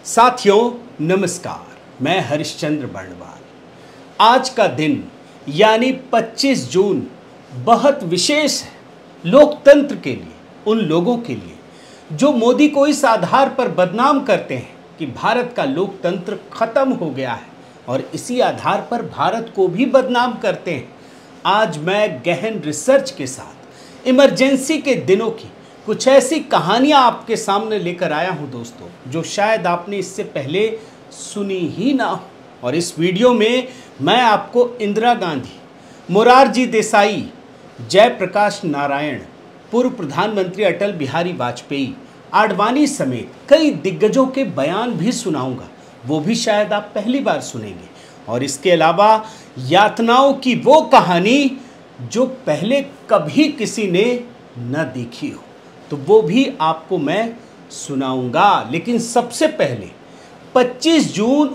साथियों नमस्कार, मैं हरिश्चंद्र बर्णवाल। आज का दिन यानी 25 जून बहुत विशेष है लोकतंत्र के लिए, उन लोगों के लिए जो मोदी को इस आधार पर बदनाम करते हैं कि भारत का लोकतंत्र खत्म हो गया है और इसी आधार पर भारत को भी बदनाम करते हैं। आज मैं गहन रिसर्च के साथ इमरजेंसी के दिनों की कुछ ऐसी कहानियां आपके सामने लेकर आया हूं दोस्तों, जो शायद आपने इससे पहले सुनी ही ना हो। और इस वीडियो में मैं आपको इंदिरा गांधी, मोरारजी देसाई, जयप्रकाश नारायण, पूर्व प्रधानमंत्री अटल बिहारी वाजपेयी, आडवाणी समेत कई दिग्गजों के बयान भी सुनाऊंगा, वो भी शायद आप पहली बार सुनेंगे। और इसके अलावा यातनाओं की वो कहानी जो पहले कभी किसी ने न देखी हो, तो वो भी आपको मैं सुनाऊंगा। लेकिन सबसे पहले 25 जून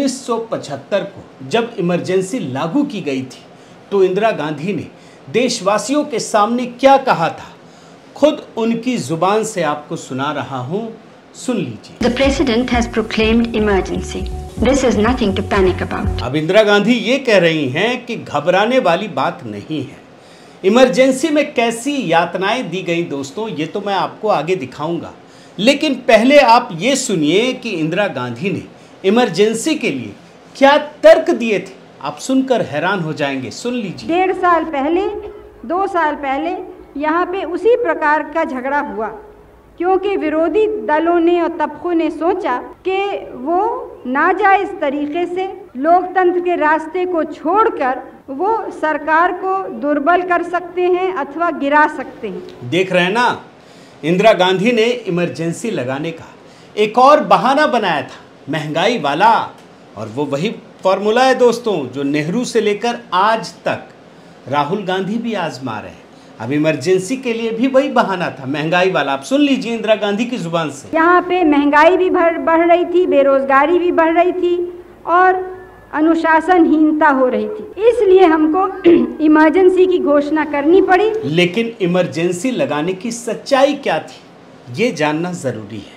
1975 को जब इमरजेंसी लागू की गई थी, तो इंदिरा गांधी ने देशवासियों के सामने क्या कहा था, खुद उनकी जुबान से आपको सुना रहा हूं, सुन लीजिए। The president has proclaimed emergency. This is nothing to panic about. अब इंदिरा गांधी ये कह रही हैं कि घबराने वाली बात नहीं है। इमरजेंसी में कैसी यातनाएं दी गई दोस्तों, ये तो मैं आपको आगे दिखाऊंगा, लेकिन पहले आप ये सुनिए कि इंदिरा गांधी ने इमरजेंसी के लिए क्या तर्क दिए थे। आप सुनकर हैरान हो जाएंगे, सुन लीजिए। 1.5 साल पहले, 2 साल पहले यहाँ पे उसी प्रकार का झगड़ा हुआ, क्योंकि विरोधी दलों ने और तबकों ने सोचा कि वो नाजायज़ तरीके से लोकतंत्र के रास्ते को छोड़कर वो सरकार को दुर्बल कर सकते हैं अथवा गिरा सकते हैं। देख रहे हैं ना, इंदिरा गांधी ने इमरजेंसी लगाने का एक और बहाना बनाया था, महंगाई वाला। और वो वही फॉर्मूला है दोस्तों जो नेहरू से लेकर आज तक राहुल गांधी भी आजमा रहे हैं। अब इमरजेंसी के लिए भी वही बहाना था, महंगाई वाला। आप सुन लीजिए इंदिरा गांधी की जुबान से। यहाँ पे महंगाई भी बढ़ रही थी, बेरोजगारी भी बढ़ रही थी और अनुशासनहीनता हो रही थी, इसलिए हमको इमरजेंसी की घोषणा करनी पड़ी। लेकिन इमरजेंसी लगाने की सच्चाई क्या थी, ये जानना जरूरी है।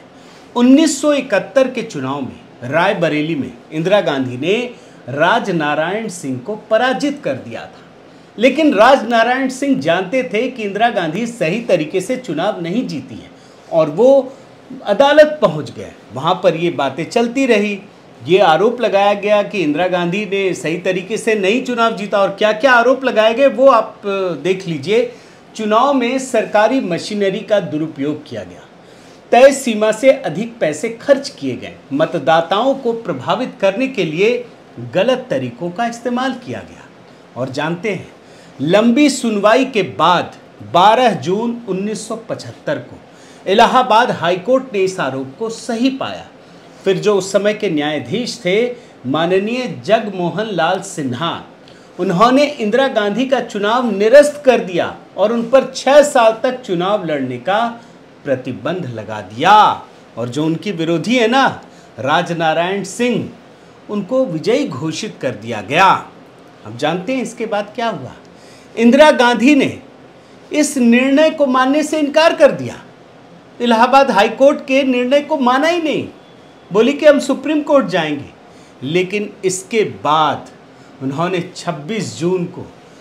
1971 के चुनाव में रायबरेली में इंदिरा गांधी ने राजनारायण सिंह को पराजित कर दिया था, लेकिन राजनारायण सिंह जानते थे कि इंदिरा गांधी सही तरीके से चुनाव नहीं जीती है और वो अदालत पहुंच गए। वहां पर ये बातें चलती रही, ये आरोप लगाया गया कि इंदिरा गांधी ने सही तरीके से नहीं चुनाव जीता। और क्या क्या आरोप लगाए गए वो आप देख लीजिए। चुनाव में सरकारी मशीनरी का दुरुपयोग किया गया, तय सीमा से अधिक पैसे खर्च किए गए, मतदाताओं को प्रभावित करने के लिए गलत तरीकों का इस्तेमाल किया गया। और जानते हैं, लंबी सुनवाई के बाद 12 जून 1975 को इलाहाबाद हाईकोर्ट ने इस आरोप को सही पाया। फिर जो उस समय के न्यायाधीश थे माननीय जगमोहन लाल सिन्हा, उन्होंने इंदिरा गांधी का चुनाव निरस्त कर दिया और उन पर 6 साल तक चुनाव लड़ने का प्रतिबंध लगा दिया। और जो उनकी विरोधी है ना, राजनारायण सिंह, उनको विजयी घोषित कर दिया गया। अब जानते हैं इसके बाद क्या हुआ। इंदिरा गांधी ने इस निर्णय को मानने से इनकार कर दिया। इलाहाबाद हाईकोर्ट के निर्णय को माना ही नहीं, बोली कि हम सुप्रीम कोर्ट जाएंगे। लेकिन इसके बाद उन्होंने 26 जून को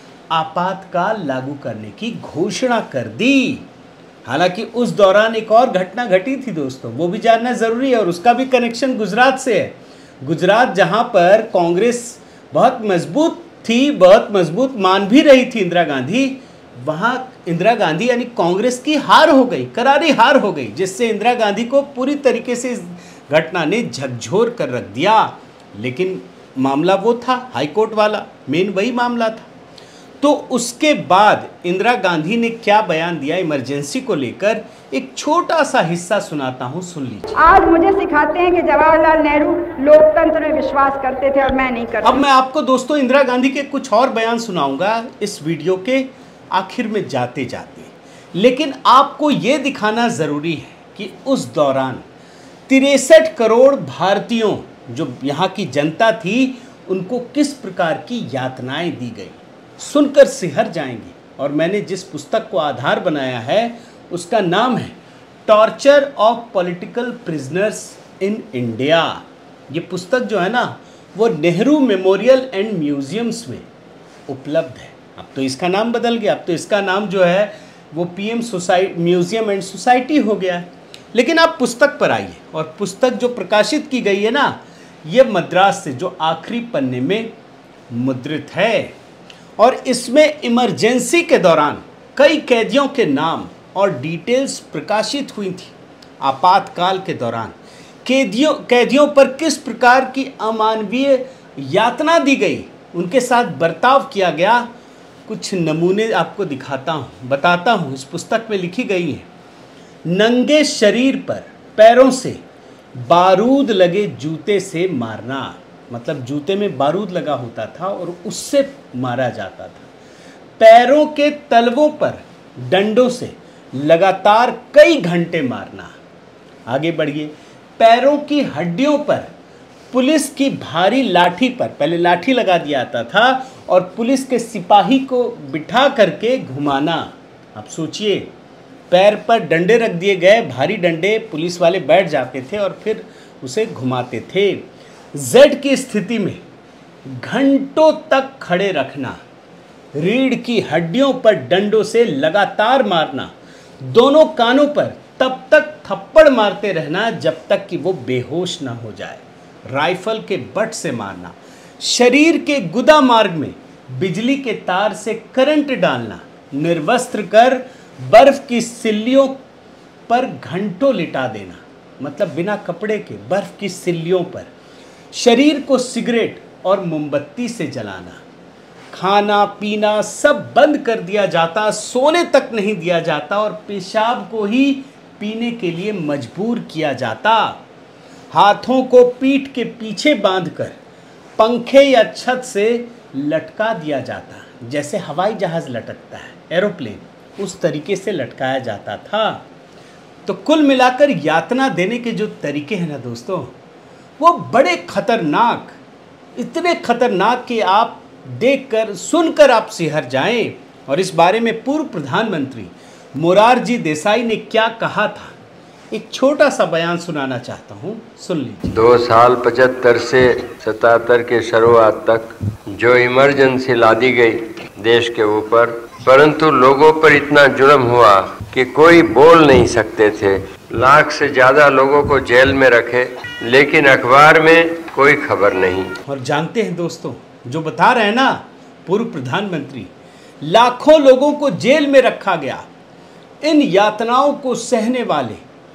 आपातकाल लागू करने की घोषणा कर दी। हालांकि उस दौरान एक और घटना घटी थी दोस्तों, वो भी जानना जरूरी है और उसका भी कनेक्शन गुजरात से है। गुजरात जहां पर कांग्रेस बहुत मजबूत थी, बहुत मजबूत मान भी रही थी इंदिरा गांधी, वहां इंदिरा गांधी यानी कांग्रेस की हार हो गई, करारी हार हो गई, जिससे इंदिरा गांधी को पूरी तरीके से इस घटना ने झकझोर कर रख दिया। लेकिन मामला वो था हाईकोर्ट वाला, मेन वही मामला था। तो उसके बाद इंदिरा गांधी ने क्या बयान दिया इमरजेंसी को लेकर, एक छोटा सा हिस्सा सुनाता हूं, सुन लीजिए। आज मुझे सिखाते हैं कि जवाहरलाल नेहरू लोकतंत्र में विश्वास करते थे और मैं नहीं करता। अब मैं आपको दोस्तों इंदिरा गांधी के कुछ और बयान सुनाऊंगा इस वीडियो के आखिर में जाते जाते, लेकिन आपको ये दिखाना जरूरी है कि उस दौरान 63 करोड़ भारतीयों, जो यहाँ की जनता थी, उनको किस प्रकार की यातनाएं दी गई, सुनकर सिहर जाएंगे। और मैंने जिस पुस्तक को आधार बनाया है उसका नाम है torture of political prisoners in India. ये पुस्तक जो है ना वो नेहरू मेमोरियल एंड म्यूजियम्स में उपलब्ध है। अब तो इसका नाम बदल गया, अब तो इसका नाम जो है वो पीएम म्यूजियम एंड सोसाइटी हो गया है। लेकिन आप पुस्तक पर आइए, और पुस्तक जो प्रकाशित की गई है ना ये मद्रास से जो आखिरी पन्ने में मुद्रित है, और इसमें इमरजेंसी के दौरान कई कैदियों के नाम और डिटेल्स प्रकाशित हुई थी। आपातकाल के दौरान कैदियों पर किस प्रकार की अमानवीय यातना दी गई, उनके साथ बर्ताव किया गया, कुछ नमूने आपको बताता हूँ। इस पुस्तक में लिखी गई है। नंगे शरीर पर पैरों से बारूद लगे जूते से मारना, मतलब जूते में बारूद लगा होता था और उससे मारा जाता था। पैरों के तलवों पर डंडों से लगातार कई घंटे मारना। आगे बढ़िए। पैरों की हड्डियों पर पुलिस की भारी लाठी पर, पहले लाठी लगा दिया जाता था और पुलिस के सिपाही को बिठा करके घुमाना। आप सोचिए, पैर पर डंडे रख दिए गए, भारी डंडे, पुलिस वाले बैठ जाते थे और फिर उसे घुमाते थे। जेड की स्थिति में घंटों तक खड़े रखना, रीढ़ की हड्डियों पर डंडों से लगातार मारना, दोनों कानों पर तब तक थप्पड़ मारते रहना जब तक कि वो बेहोश ना हो जाए, राइफल के बट से मारना, शरीर के गुदा मार्ग में बिजली के तार से करंट डालना, निर्वस्त्र कर बर्फ की सिल्लियों पर घंटों लिटा देना, मतलब बिना कपड़े के बर्फ की सिल्लियों पर, शरीर को सिगरेट और मोमबत्ती से जलाना, खाना पीना सब बंद कर दिया जाता, सोने तक नहीं दिया जाता और पेशाब को ही पीने के लिए मजबूर किया जाता। हाथों को पीठ के पीछे बांधकर पंखे या छत से लटका दिया जाता, जैसे हवाई जहाज लटकता है, एरोप्लेन, उस तरीके से लटकाया जाता था। तो कुल मिलाकर यातना देने के जो तरीके हैं ना दोस्तों, वो बड़े खतरनाक, इतने खतरनाक कि आप देखकर सुनकर आप सिहर जाएं। और इस बारे में पूर्व प्रधानमंत्री मोरारजी देसाई ने क्या कहा था, एक छोटा सा बयान सुनाना चाहता हूं, सुन लीजिए। 2 साल 75 से 77 के शुरुआत तक जो इमरजेंसी ला दी गई देश के ऊपर, परंतु लोगों पर इतना जुर्म हुआ कि कोई बोल नहीं सकते थे। लाख से ज्यादा लोगों को जेल में रखे, लेकिन अखबार में कोई खबर नहीं। और जानते हैं दोस्तों, जो बता रहे हैं ना पूर्व प्रधानमंत्री, लाखों लोगों को जेल में रखा गया। इन यातनाओं को सहने वाले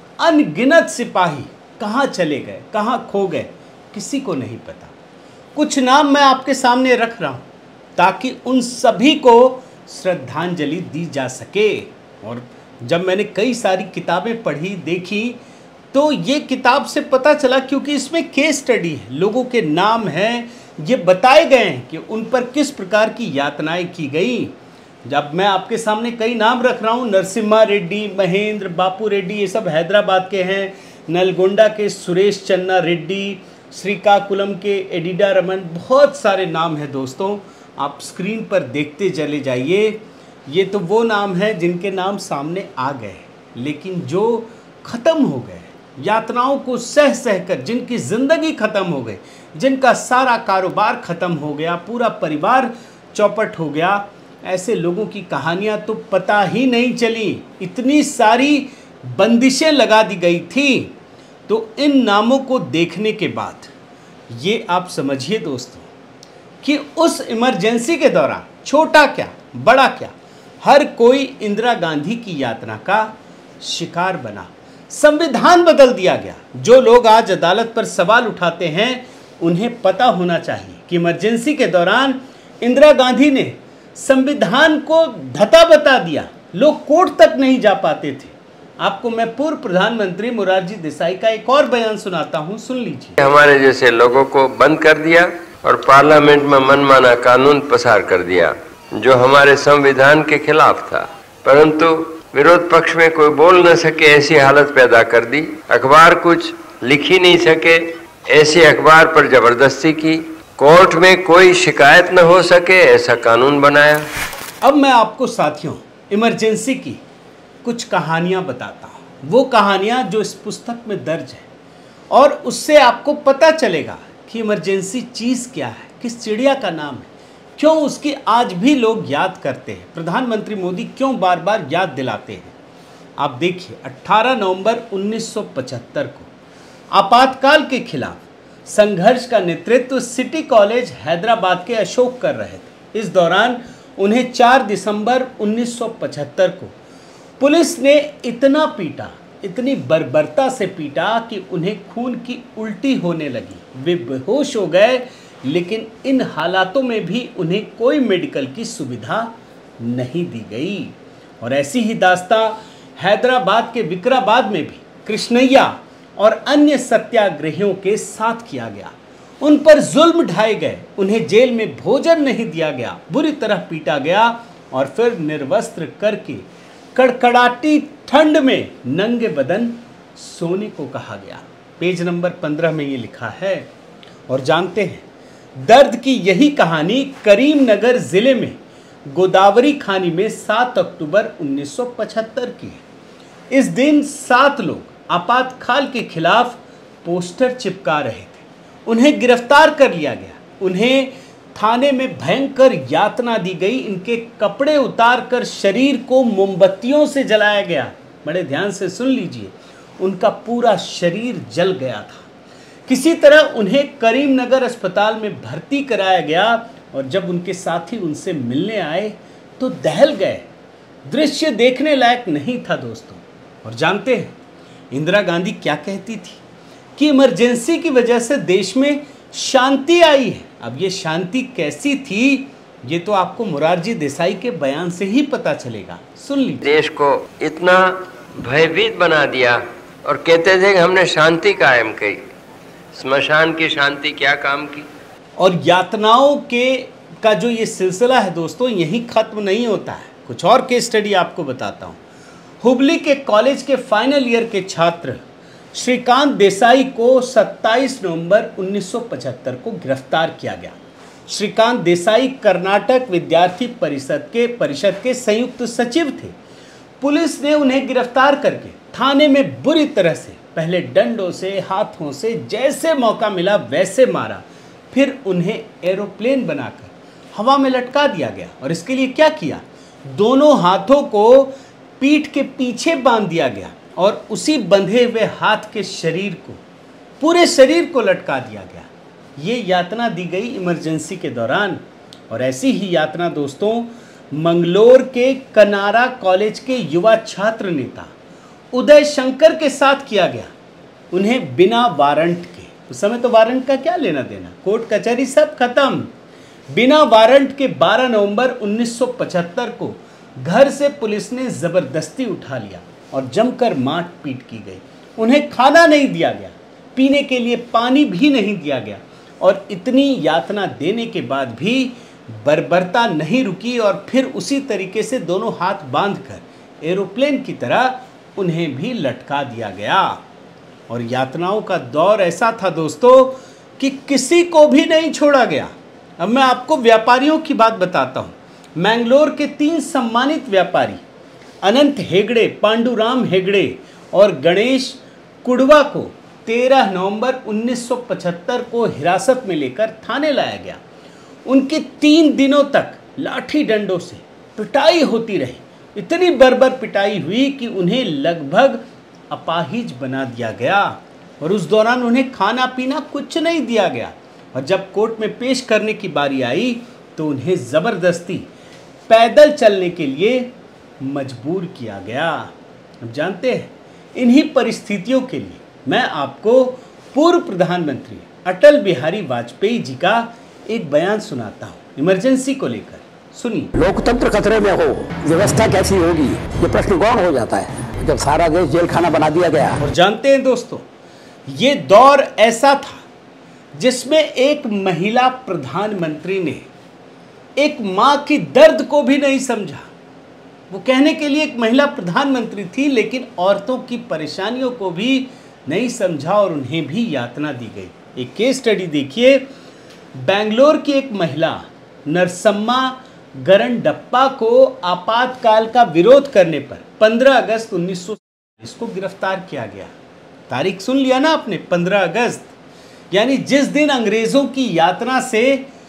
अनगिनत सिपाही कहाँ चले गए, कहाँ खो गए, किसी को नहीं पता। कुछ नाम मैं आपके सामने रख रहा हूँ ताकि उन सभी को श्रद्धांजलि दी जा सके। और जब मैंने कई सारी किताबें पढ़ी, देखी, तो ये किताब से पता चला, क्योंकि इसमें केस स्टडी है, लोगों के नाम हैं, ये बताए गए हैं कि उन पर किस प्रकार की यातनाएं की गई। जब मैं आपके सामने कई नाम रख रहा हूँ, नरसिम्हा रेड्डी, महेंद्र बापू रेड्डी, ये सब हैदराबाद के हैं, नलगोंडा के सुरेश चन्ना रेड्डी, श्रीकाकुलम के एडिडा रमन, बहुत सारे नाम हैं दोस्तों, आप स्क्रीन पर देखते चले जाइए। ये तो वो नाम हैं जिनके नाम सामने आ गए, लेकिन जो ख़त्म हो गए, यातनाओं को सह कर जिनकी ज़िंदगी ख़त्म हो गई, जिनका सारा कारोबार ख़त्म हो गया, पूरा परिवार चौपट हो गया, ऐसे लोगों की कहानियाँ तो पता ही नहीं चली। इतनी सारी बंदिशें लगा दी गई थी। तो इन नामों को देखने के बाद ये आप समझिए दोस्तों कि उस इमरजेंसी के दौरान छोटा क्या बड़ा क्या, हर कोई इंदिरा गांधी की यातना का शिकार बना। संविधान बदल दिया गया। जो लोग आज अदालत पर सवाल उठाते हैं, उन्हें पता होना चाहिए कि इमरजेंसी के दौरान इंदिरा गांधी ने संविधान को धता बता दिया, लोग कोर्ट तक नहीं जा पाते थे। आपको मैं पूर्व प्रधानमंत्री मोरारजी देसाई का एक और बयान सुनाता हूं, सुन लीजिए। हमारे जैसे लोगों को बंद कर दिया और पार्लियामेंट में मनमाना कानून पसार कर दिया जो हमारे संविधान के खिलाफ था, परंतु विरोध पक्ष में कोई बोल न सके ऐसी हालत पैदा कर दी। अखबार कुछ लिख ही नहीं सके, ऐसे अखबार पर जबरदस्ती की। कोर्ट में कोई शिकायत न हो सके ऐसा कानून बनाया। अब मैं आपको साथियों इमरजेंसी की कुछ कहानियां बताता हूं, वो कहानियां जो इस पुस्तक में दर्ज है और उससे आपको पता चलेगा कि इमरजेंसी चीज़ क्या है, किस चिड़िया का नाम है, क्यों उसकी आज भी लोग याद करते हैं, प्रधानमंत्री मोदी क्यों बार बार याद दिलाते हैं। आप देखिए 18 नवंबर 1975 को आपातकाल के खिलाफ संघर्ष का नेतृत्व सिटी कॉलेज हैदराबाद के अशोक कर रहे थे। इस दौरान उन्हें 4 दिसंबर 1975 को पुलिस ने इतना पीटा, इतनी बर्बरता से पीटा कि उन्हें खून की उल्टी होने लगी, वे बेहोश हो गए। लेकिन इन हालातों में भी उन्हें कोई मेडिकल की सुविधा नहीं दी गई। और ऐसी ही दास्तां हैदराबाद के विकाराबाद में भी कृष्णैया और अन्य सत्याग्रहियों के साथ किया गया। उन पर जुल्म ढाए गए, उन्हें जेल में भोजन नहीं दिया गया, बुरी तरह पीटा गया और फिर निर्वस्त्र करके कड़कड़ाती ठंड में नंगे बदन सोने को कहा गया। पेज नंबर 15 में ये लिखा है। और जानते हैं दर्द की यही कहानी करीमनगर जिले में गोदावरी खानी में 7 अक्टूबर 1975 की है। इस दिन 7 लोग आपातकाल के खिलाफ पोस्टर चिपका रहे थे। उन्हें गिरफ्तार कर लिया गया, उन्हें थाने में भयंकर यातना दी गई, इनके कपड़े उतारकर शरीर को मोमबत्तियों से जलाया गया। बड़े ध्यान से सुन लीजिए, उनका पूरा शरीर जल गया था। किसी तरह उन्हें करीमनगर अस्पताल में भर्ती कराया गया और जब उनके साथी उनसे मिलने आए तो दहल गए। दृश्य देखने लायक नहीं था दोस्तों। और जानते हैं इंदिरा गांधी क्या कहती थी कि इमरजेंसी की वजह से देश में शांति आई है। अब ये शांति कैसी थी ये तो आपको मोरारजी देसाई के बयान से ही पता चलेगा। सुन लीजिए। देश को इतना भयभीत बना दिया और कहते थे कि हमने शांति कायम की। स्मशान की शांति क्या काम की। और यातनाओं का जो ये सिलसिला है दोस्तों यहीं खत्म नहीं होता है। कुछ और केस स्टडी आपको बताता हूँ। हुबली के कॉलेज के फाइनल ईयर के छात्र श्रीकांत देसाई को 27 नवंबर 1975 को गिरफ्तार किया गया। श्रीकांत देसाई कर्नाटक विद्यार्थी परिषद के संयुक्त सचिव थे। पुलिस ने उन्हें गिरफ्तार करके थाने में बुरी तरह से पहले डंडों से, हाथों से, जैसे मौका मिला वैसे मारा। फिर उन्हें एरोप्लेन बनाकर हवा में लटका दिया गया। और इसके लिए क्या किया, दोनों हाथों को पीठ के पीछे बांध दिया गया और उसी बंधे हुए हाथ के शरीर को, पूरे शरीर को लटका दिया गया। ये यातना दी गई इमरजेंसी के दौरान। और ऐसी ही यातना दोस्तों मंगलोर के कनारा कॉलेज के युवा छात्र नेता उदय शंकर के साथ किया गया। उन्हें बिना वारंट के, उस समय तो वारंट का क्या लेना देना, कोर्ट कचहरी सब खत्म, बिना वारंट के 12 नवंबर 1975 को घर से पुलिस ने जबरदस्ती उठा लिया और जमकर मार पीट की गई। उन्हें खाना नहीं दिया गया, पीने के लिए पानी भी नहीं दिया गया। और इतनी यातना देने के बाद भी बर्बरता नहीं रुकी और फिर उसी तरीके से दोनों हाथ बांधकर एरोप्लेन की तरह उन्हें भी लटका दिया गया। और यातनाओं का दौर ऐसा था दोस्तों कि किसी को भी नहीं छोड़ा गया। अब मैं आपको व्यापारियों की बात बताता हूँ। मैंगलोर के 3 सम्मानित व्यापारी अनंत हेगड़े, पांडुराम हेगड़े और गणेश कुड़वा को 13 नवंबर 1975 को हिरासत में लेकर थाने लाया गया। उनकी 3 दिनों तक लाठी डंडों से पिटाई होती रही। इतनी बर्बर पिटाई हुई कि उन्हें लगभग अपाहिज बना दिया गया। और उस दौरान उन्हें खाना पीना कुछ नहीं दिया गया। और जब कोर्ट में पेश करने की बारी आई तो उन्हें ज़बरदस्ती पैदल चलने के लिए मजबूर किया गया। अब जानते हैं इन्हीं परिस्थितियों के लिए मैं आपको पूर्व प्रधानमंत्री अटल बिहारी वाजपेयी जी का एक बयान सुनाता हूँ इमरजेंसी को लेकर। सुनिए। लोकतंत्र खतरे में हो, व्यवस्था कैसी होगी, ये प्रश्न गौण हो जाता है जब सारा देश जेल खाना बना दिया गया। और जानते हैं दोस्तों ये दौर ऐसा था जिसमें एक महिला प्रधानमंत्री ने एक माँ की दर्द को भी नहीं समझा। वो कहने के लिए एक महिला प्रधानमंत्री थी लेकिन औरतों की परेशानियों को भी नहीं समझा और उन्हें भी यातना दी गई। एक केस स्टडी देखिए। बेंगलोर की एक महिला नरसम्मा गरंडप्पा को आपातकाल का विरोध करने पर 15 अगस्त 1940 को गिरफ्तार किया गया। तारीख सुन लिया ना आपने, 15 अगस्त, यानी जिस दिन अंग्रेज़ों की यातना से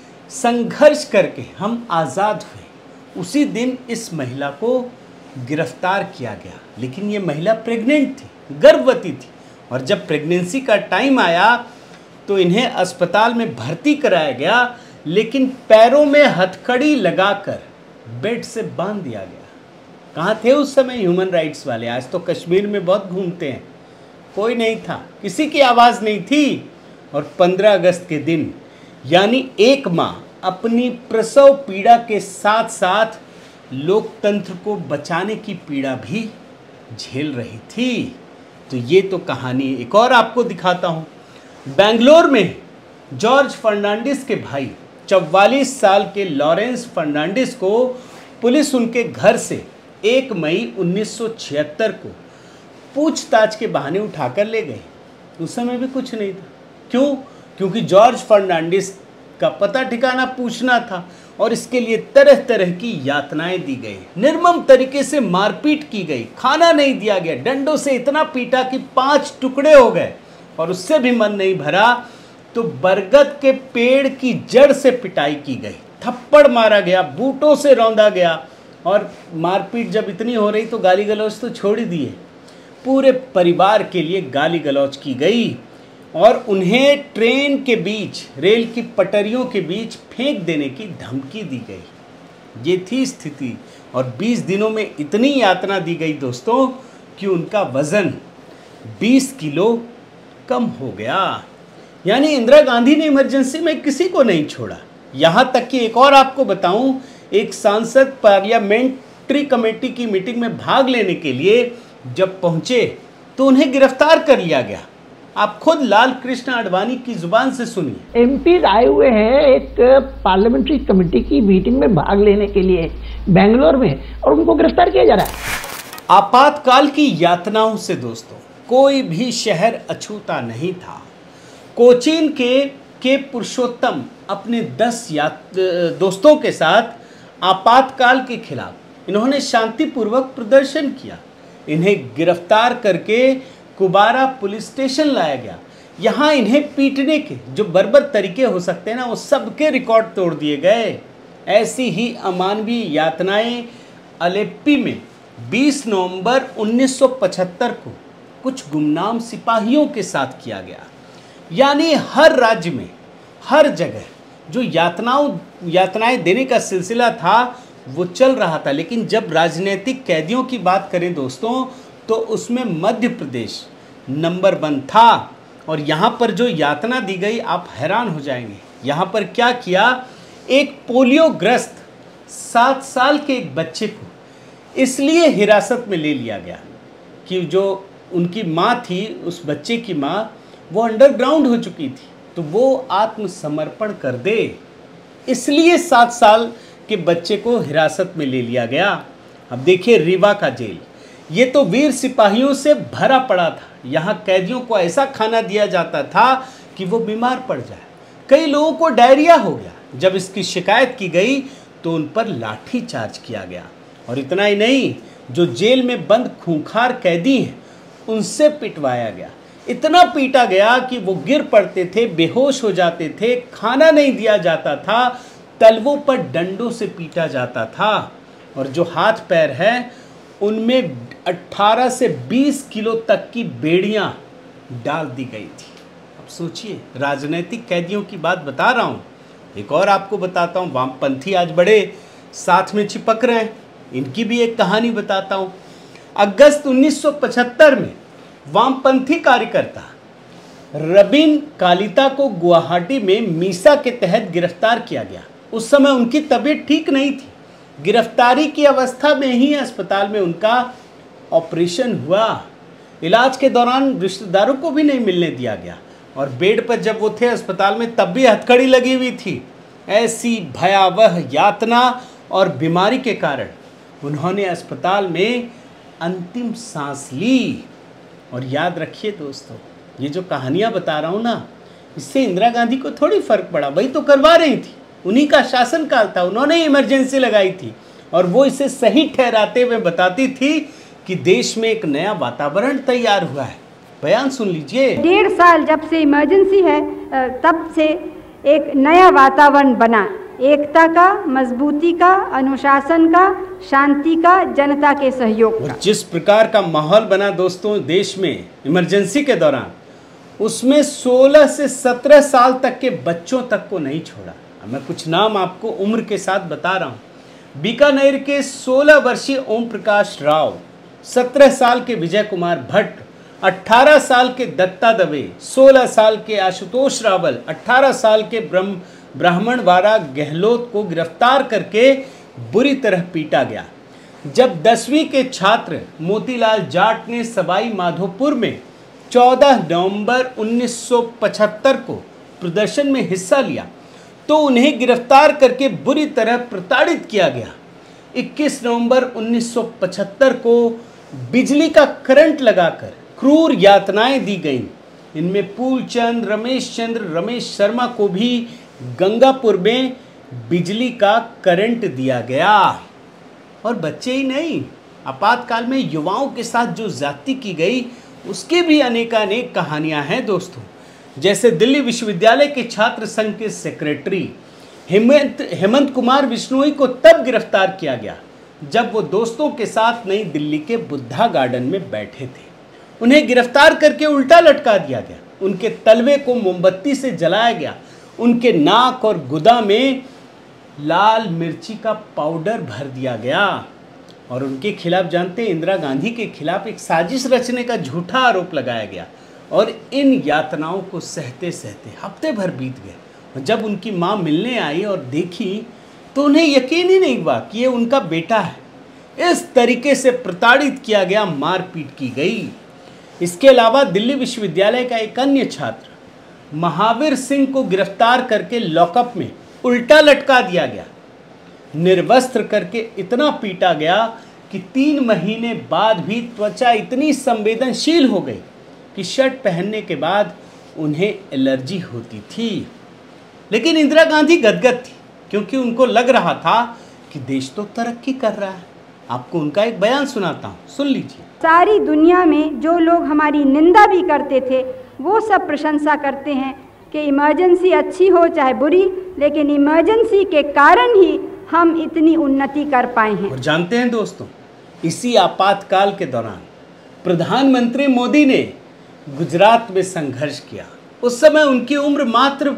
संघर्ष करके हम आज़ाद हुए, उसी दिन इस महिला को गिरफ्तार किया गया। लेकिन ये महिला प्रेग्नेंट थी, गर्भवती थी, और जब प्रेगनेंसी का टाइम आया तो इन्हें अस्पताल में भर्ती कराया गया, लेकिन पैरों में हथकड़ी लगाकर बेड से बांध दिया गया। कहाँ थे उस समय ह्यूमन राइट्स वाले? आज तो कश्मीर में बहुत घूमते हैं, कोई नहीं था, किसी की आवाज़ नहीं थी। और 15 अगस्त के दिन यानी एक माँ अपनी प्रसव पीड़ा के साथ साथ लोकतंत्र को बचाने की पीड़ा भी झेल रही थी। तो ये तो कहानी। एक और आपको दिखाता हूँ। बेंगलोर में जॉर्ज फर्नांडिस के भाई 44 साल के लॉरेंस फर्नांडिस को पुलिस उनके घर से 1 मई 1976 को पूछताछ के बहाने उठाकर ले गए। उस समय भी कुछ नहीं था। क्यों? क्योंकि जॉर्ज फर्नांडिस का पता ठिकाना पूछना था, और इसके लिए तरह तरह की यातनाएं दी गई, निर्मम तरीके से मारपीट की गई, खाना नहीं दिया गया, डंडों से इतना पीटा कि 5 टुकड़े हो गए। और उससे भी मन नहीं भरा तो बरगद के पेड़ की जड़ से पिटाई की गई, थप्पड़ मारा गया, बूटों से रौंदा गया, और मारपीट जब इतनी हो रही तो गाली गलौज तो छोड़ ही दिए, पूरे परिवार के लिए गाली गलौज की गई, और उन्हें ट्रेन के बीच, रेल की पटरियों के बीच फेंक देने की धमकी दी गई। ये थी स्थिति। और 20 दिनों में इतनी यातना दी गई दोस्तों कि उनका वज़न 20 किलो कम हो गया। यानी इंदिरा गांधी ने इमरजेंसी में किसी को नहीं छोड़ा। यहाँ तक कि एक और आपको बताऊं, एक सांसद पार्लियामेंट्री कमेटी की मीटिंग में भाग लेने के लिए जब पहुँचे तो उन्हें गिरफ्तार कर लिया गया। आप खुद लाल कृष्ण आडवाणी की जुबान से सुनिए। एमपी आए हुए हैं एक पार्लियामेंट्री कमेटी की मीटिंग में भाग लेने के लिए बेंगलोर में, और उनको गिरफ्तार किया जा रहा है। आपातकाल की यातनाओं से दोस्तों कोई भी शहर अछूता नहीं था। कोचीन के पुरुषोत्तम अपने 10 दोस्तों के साथ आपातकाल के खिलाफ इन्होंने शांतिपूर्वक प्रदर्शन किया। इन्हें गिरफ्तार करके कुबारा पुलिस स्टेशन लाया गया। यहाँ इन्हें पीटने के जो बर्बर तरीके हो सकते हैं ना, वो सबके रिकॉर्ड तोड़ दिए गए। ऐसी ही अमानवीय यातनाएं अलेप्पी में 20 नवंबर 1975 को कुछ गुमनाम सिपाहियों के साथ किया गया। यानी हर राज्य में, हर जगह जो यातनाएं देने का सिलसिला था वो चल रहा था। लेकिन जब राजनीतिक कैदियों की बात करें दोस्तों, तो उसमें मध्य प्रदेश नंबर 1 था। और यहाँ पर जो यातना दी गई आप हैरान हो जाएंगे। यहाँ पर क्या किया, एक पोलियोग्रस्त 7 साल के एक बच्चे को इसलिए हिरासत में ले लिया गया कि जो उनकी माँ थी, उस बच्चे की माँ, वो अंडरग्राउंड हो चुकी थी, तो वो आत्मसमर्पण कर दे, इसलिए 7 साल के बच्चे को हिरासत में ले लिया गया। अब देखिए रीवा का जेल, ये तो वीर सिपाहियों से भरा पड़ा था। यहाँ कैदियों को ऐसा खाना दिया जाता था कि वो बीमार पड़ जाए। कई लोगों को डायरिया हो गया। जब इसकी शिकायत की गई तो उन पर लाठी चार्ज किया गया। और इतना ही नहीं, जो जेल में बंद खूंखार कैदी हैं उनसे पिटवाया गया। इतना पीटा गया कि वो गिर पड़ते थे, बेहोश हो जाते थे, खाना नहीं दिया जाता था, तलवों पर डंडों से पीटा जाता था। और जो हाथ पैर हैं उनमें 18 से 20 किलो तक की बेड़ियां डाल दी गई थी। अब सोचिए, राजनीतिक कैदियों की बात बता रहा हूँ। एक और आपको बताता हूँ, वामपंथी आज बड़े साथ में चिपक रहे हैं, इनकी भी एक कहानी बताता हूँ। अगस्त 1975 में वामपंथी कार्यकर्ता रबिन कालिता को गुवाहाटी में मीसा के तहत गिरफ्तार किया गया। उस समय उनकी तबीयत ठीक नहीं थी। गिरफ्तारी की अवस्था में ही अस्पताल में उनका ऑपरेशन हुआ। इलाज के दौरान रिश्तेदारों को भी नहीं मिलने दिया गया, और बेड पर जब वो थे अस्पताल में तब भी हथकड़ी लगी हुई थी। ऐसी भयावह यातना और बीमारी के कारण उन्होंने अस्पताल में अंतिम सांस ली। और याद रखिए दोस्तों, ये जो कहानियाँ बता रहा हूँ ना, इससे इंदिरा गांधी को थोड़ी फर्क पड़ा। वही तो करवा रही थी, उन्हीं का शासनकाल था, उन्होंने इमरजेंसी लगाई थी, और वो इसे सही ठहराते हुए बताती थी कि देश में एक नया वातावरण तैयार हुआ है। बयान सुन लीजिए। 1.5 साल जब से इमरजेंसी है तब से एक नया वातावरण बना, एकता का, मजबूती का, अनुशासन का, शांति का, जनता के सहयोग का। और जिस प्रकार का माहौल बना दोस्तों देश में इमरजेंसी के दौरान, उसमें 16 से 17 साल तक के बच्चों तक को नहीं छोड़ा। मैं कुछ नाम आपको उम्र के साथ बता रहा हूँ। बीकानेर के 16 वर्षीय ओम प्रकाश राव, 17 साल के विजय कुमार भट्ट, 18 साल के दत्ता दवे, 16 साल के आशुतोष रावल, 18 साल के ब्राह्मणवाड़ा गहलोत को गिरफ्तार करके बुरी तरह पीटा गया। जब 10वीं के छात्र मोतीलाल जाट ने सवाई माधोपुर में 14 नवंबर 1975 को प्रदर्शन में हिस्सा लिया तो उन्हें गिरफ्तार करके बुरी तरह प्रताड़ित किया गया। 21 नवंबर 1975 को बिजली का करंट लगाकर क्रूर यातनाएं दी गईं। इनमें फूलचंद, रमेश शर्मा को भी गंगापुर में बिजली का करंट दिया गया। और बच्चे ही नहीं, आपातकाल में युवाओं के साथ जो ज्यादती की गई उसकी भी अनेकानेक कहानियां हैं दोस्तों। जैसे दिल्ली विश्वविद्यालय के छात्र संघ के सेक्रेटरी हेमंत कुमार बिश्नोई को तब गिरफ्तार किया गया जब वो दोस्तों के साथ नई दिल्ली के बुद्धा गार्डन में बैठे थे। उन्हें गिरफ्तार करके उल्टा लटका दिया गया, उनके तलवे को मोमबत्ती से जलाया गया, उनके नाक और गुदा में लाल मिर्ची का पाउडर भर दिया गया और उनके खिलाफ जानते इंदिरा गांधी के खिलाफ एक साजिश रचने का झूठा आरोप लगाया गया। और इन यातनाओं को सहते सहते हफ्ते भर बीत गए और जब उनकी मां मिलने आई और देखी तो उन्हें यकीन ही नहीं हुआ कि ये उनका बेटा है। इस तरीके से प्रताड़ित किया गया, मारपीट की गई। इसके अलावा दिल्ली विश्वविद्यालय का एक अन्य छात्र महावीर सिंह को गिरफ्तार करके लॉकअप में उल्टा लटका दिया गया, निर्वस्त्र करके इतना पीटा गया कि 3 महीने बाद भी त्वचा इतनी संवेदनशील हो गई कि शर्ट पहनने के बाद उन्हें एलर्जी होती थी। लेकिन इंदिरा गांधी गदगद थी क्योंकि उनको लग रहा था कि देश तो तरक्की कर रहा है। आपको उनका एक बयान सुनाता हूँ, सुन लीजिए। सारी दुनिया में जो लोग हमारी निंदा भी करते थे वो सब प्रशंसा करते हैं कि इमरजेंसी अच्छी हो चाहे बुरी, लेकिन इमरजेंसी के कारण ही हम इतनी उन्नति कर पाए हैं। और जानते हैं दोस्तों, इसी आपातकाल के दौरान प्रधानमंत्री मोदी ने गुजरात में संघर्ष किया। उस समय उनकी उम्र मात्र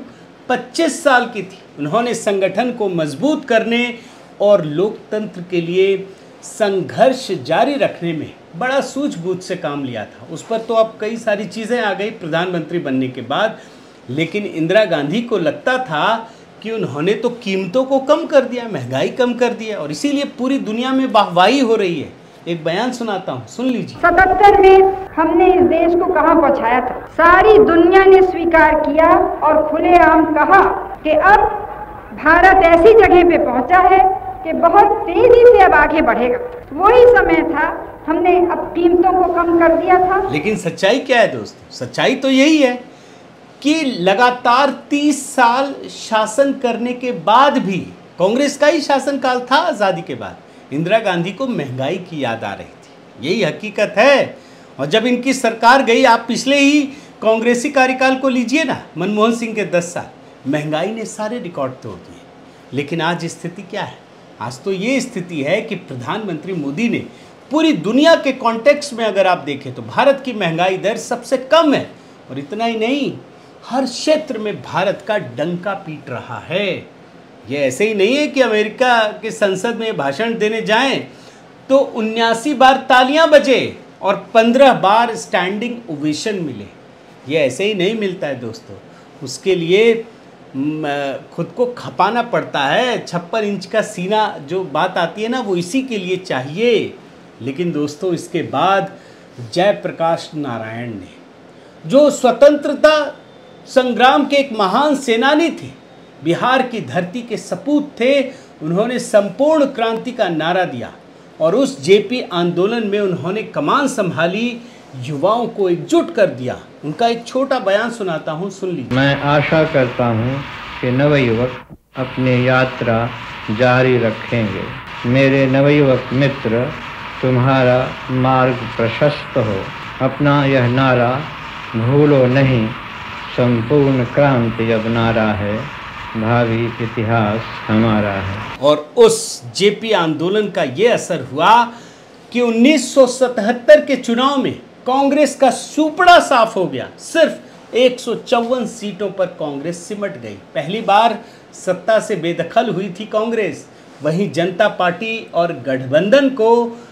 25 साल की थी। उन्होंने संगठन को मजबूत करने और लोकतंत्र के लिए संघर्ष जारी रखने में बड़ा सूझबूझ से काम लिया था। उस पर तो अब कई सारी चीज़ें आ गई प्रधानमंत्री बनने के बाद, लेकिन इंदिरा गांधी को लगता था कि उन्होंने तो कीमतों को कम कर दिया, महंगाई कम कर दिया और इसीलिए पूरी दुनिया में वाहवाही हो रही है। एक बयान सुनाता हूँ, सुन लीजिए। 77 में हमने इस देश को कहां पहुंचाया था। सारी दुनिया ने स्वीकार किया और खुलेआम कहा कि अब भारत ऐसी जगह पे पहुंचा है कि बहुत तेजी से अब आगे बढ़ेगा। वही समय था, हमने अब कीमतों को कम कर दिया था। लेकिन सच्चाई क्या है दोस्तों? सच्चाई तो यही है कि लगातार 30 साल शासन करने के बाद भी, कांग्रेस का ही शासनकाल था आज़ादी के बाद, इंदिरा गांधी को महंगाई की याद आ रही थी। यही हकीकत है। और जब इनकी सरकार गई, आप पिछले ही कांग्रेसी कार्यकाल को लीजिए ना, मनमोहन सिंह के 10 साल, महंगाई ने सारे रिकॉर्ड तोड़ दिए। लेकिन आज स्थिति क्या है? आज तो ये स्थिति है कि प्रधानमंत्री मोदी ने पूरी दुनिया के कॉन्टेक्स्ट में अगर आप देखें तो भारत की महंगाई दर सबसे कम है। और इतना ही नहीं, हर क्षेत्र में भारत का डंका पीट रहा है। ये ऐसे ही नहीं है कि अमेरिका के संसद में भाषण देने जाएं तो 79 बार तालियां बजे और 15 बार स्टैंडिंग ओवेशन मिले। ये ऐसे ही नहीं मिलता है दोस्तों। उसके लिए खुद को खपाना पड़ता है। 56 इंच का सीना जो बात आती है ना, वो इसी के लिए चाहिए। लेकिन दोस्तों, इसके बाद जयप्रकाश नारायण ने, जो स्वतंत्रता संग्राम के एक महान सेनानी थे, बिहार की धरती के सपूत थे, उन्होंने संपूर्ण क्रांति का नारा दिया और उस जेपी आंदोलन में उन्होंने कमान संभाली, युवाओं को एकजुट कर दिया। उनका एक छोटा बयान सुनाता हूँ, सुन लीजिए। मैं आशा करता हूँ कि नवयुवक अपनी यात्रा जारी रखेंगे। मेरे नवयुवक मित्र, तुम्हारा मार्ग प्रशस्त हो। अपना यह नारा भूलो नहीं, संपूर्ण क्रांति अब नारा है, भावी इतिहास हमारा है। और उस जेपी आंदोलन का ये असर हुआ कि 1977 के चुनाव में कांग्रेस का सुपड़ा साफ हो गया। सिर्फ 154 सीटों पर कांग्रेस सिमट गई। पहली बार सत्ता से बेदखल हुई थी कांग्रेस। वहीं जनता पार्टी और गठबंधन को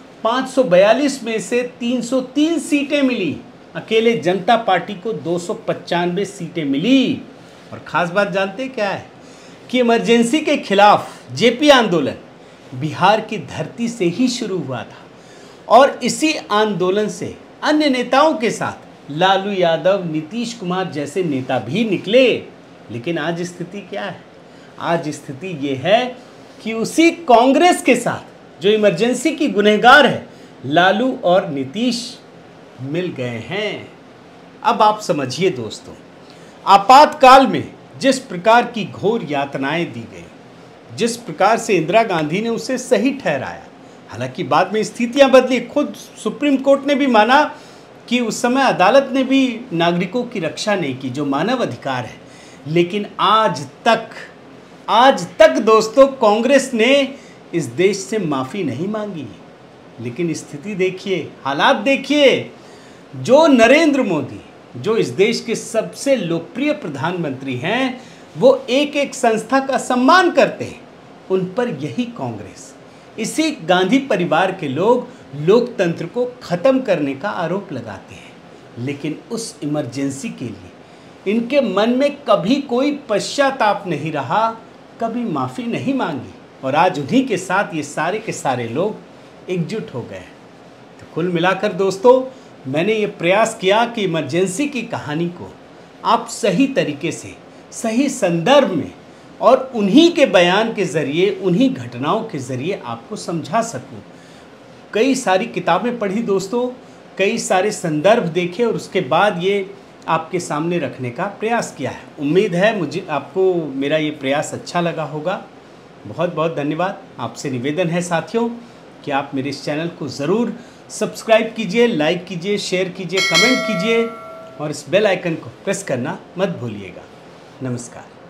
542 में से 303 सीटें मिली। अकेले जनता पार्टी को 295 सीटें मिली। और ख़ास बात जानते क्या है कि इमरजेंसी के खिलाफ जेपी आंदोलन बिहार की धरती से ही शुरू हुआ था और इसी आंदोलन से अन्य नेताओं के साथ लालू यादव, नीतीश कुमार जैसे नेता भी निकले। लेकिन आज स्थिति क्या है? आज स्थिति ये है कि उसी कांग्रेस के साथ जो इमरजेंसी की गुनहगार है, लालू और नीतीश मिल गए हैं। अब आप समझिए दोस्तों, आपातकाल में जिस प्रकार की घोर यातनाएं दी गई, जिस प्रकार से इंदिरा गांधी ने उसे सही ठहराया, हालांकि बाद में स्थितियां बदली। खुद सुप्रीम कोर्ट ने भी माना कि उस समय अदालत ने भी नागरिकों की रक्षा नहीं की, जो मानव अधिकार है। लेकिन आज तक दोस्तों कांग्रेस ने इस देश से माफ़ी नहीं मांगी। लेकिन स्थिति देखिए, हालात देखिए। जो नरेंद्र मोदी, जो इस देश के सबसे लोकप्रिय प्रधानमंत्री हैं, वो एक एक संस्था का सम्मान करते हैं। उन पर यही कांग्रेस, इसी गांधी परिवार के लोग लोकतंत्र को ख़त्म करने का आरोप लगाते हैं। लेकिन उस इमरजेंसी के लिए इनके मन में कभी कोई पश्चाताप नहीं रहा, कभी माफ़ी नहीं मांगी। और आज उन्हीं के साथ ये सारे के सारे लोग एकजुट हो गए। तो कुल मिलाकर दोस्तों, मैंने ये प्रयास किया कि इमरजेंसी की कहानी को आप सही तरीके से, सही संदर्भ में और उन्हीं के बयान के ज़रिए, उन्हीं घटनाओं के ज़रिए आपको समझा सकूं। कई सारी किताबें पढ़ी दोस्तों, कई सारे संदर्भ देखे और उसके बाद ये आपके सामने रखने का प्रयास किया है। उम्मीद है मुझे आपको मेरा ये प्रयास अच्छा लगा होगा। बहुत बहुत धन्यवाद। आपसे निवेदन है साथियों कि आप मेरे इस चैनल को ज़रूर सब्सक्राइब कीजिए, लाइक कीजिए, शेयर कीजिए, कमेंट कीजिए और इस बेल आइकन को प्रेस करना मत भूलिएगा। नमस्कार।